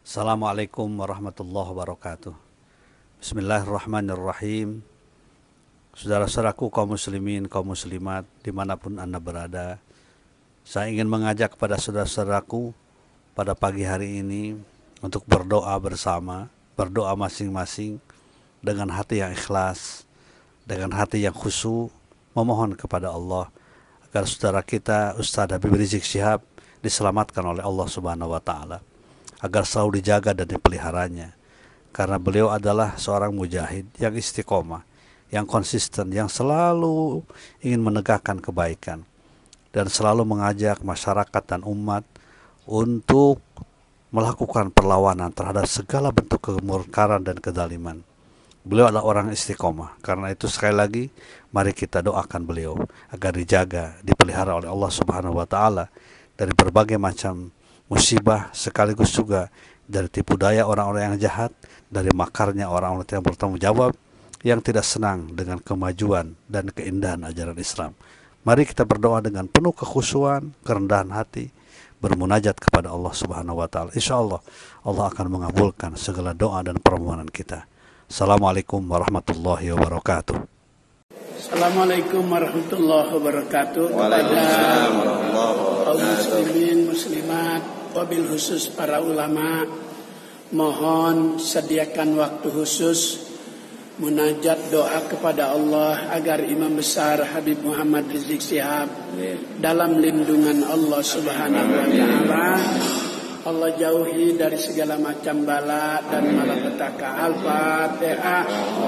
Assalamualaikum warahmatullahi wabarakatuh. Bismillahirrahmanirrahim. Saudara-saudaraku kaum muslimin, kaum muslimat dimanapun Anda berada, saya ingin mengajak kepada saudara-saudaraku pada pagi hari ini untuk berdoa bersama, berdoa masing-masing dengan hati yang ikhlas, dengan hati yang khusyuk, memohon kepada Allah agar saudara kita Ustaz Habib Rizik Syihab diselamatkan oleh Allah Subhanahu wa taala, agar selalu dijaga dan dipeliharanya, karena beliau adalah seorang mujahid yang istiqomah, yang konsisten, yang selalu ingin menegakkan kebaikan dan selalu mengajak masyarakat dan umat untuk melakukan perlawanan terhadap segala bentuk kemungkaran dan kezaliman. Beliau adalah orang istiqomah. Karena itu sekali lagi mari kita doakan beliau agar dijaga, dipelihara oleh Allah Subhanahu wa taala dari berbagai macam musibah, sekaligus juga dari tipu daya orang-orang yang jahat, dari makarnya orang-orang yang bertanggung jawab, yang tidak senang dengan kemajuan dan keindahan ajaran Islam. Mari kita berdoa dengan penuh kekhusyuan, kerendahan hati, bermunajat kepada Allah Subhanahu wa taala. Insyaallah Allah akan mengabulkan segala doa dan permohonan kita. Assalamualaikum warahmatullahi wabarakatuh. Assalamualaikum warahmatullahi wabarakatuh. Waalaikumsalam warahmatullahi wabarakatuh. Kaum muslimin, muslimat, wabil khusus para ulama, mohon sediakan waktu khusus munajat doa kepada Allah agar Imam Besar Habib Muhammad Rizik Syihab dalam lindungan Allah Subhanahu wa taala. Allah jauhi dari segala macam bala dan malapetaka. Al-Fatihah.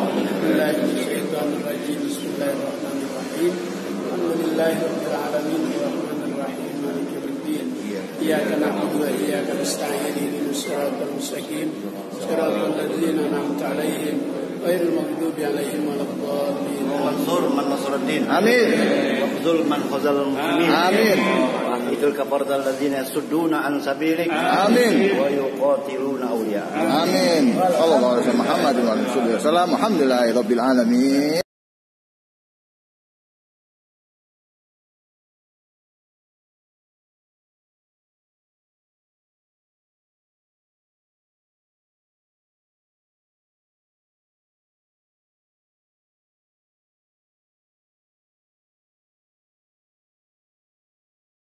Bismillahirrahmanirrahim. Alhamdulillahirabbil alamin arrahmanir rahim maliki yaumiddin. Iyyaka na'budu wa iyyaka nasta'in ihdinas siratal mustaqim siratal ladzina an'amta 'alaihim ghairil maghdubi 'alaihim waladdallin. Mansur man nasruddin. Amin. Waqzul man khazal muslimin. Amin. Wahidul kafardal ladzina yasudduna an sabilik. Amin. Wa yuqatiluna awliya. Amin. Sallallahu alaihi wasallam Muhammadin wa alihi wasallam. Alhamdulillahirabbil alamin.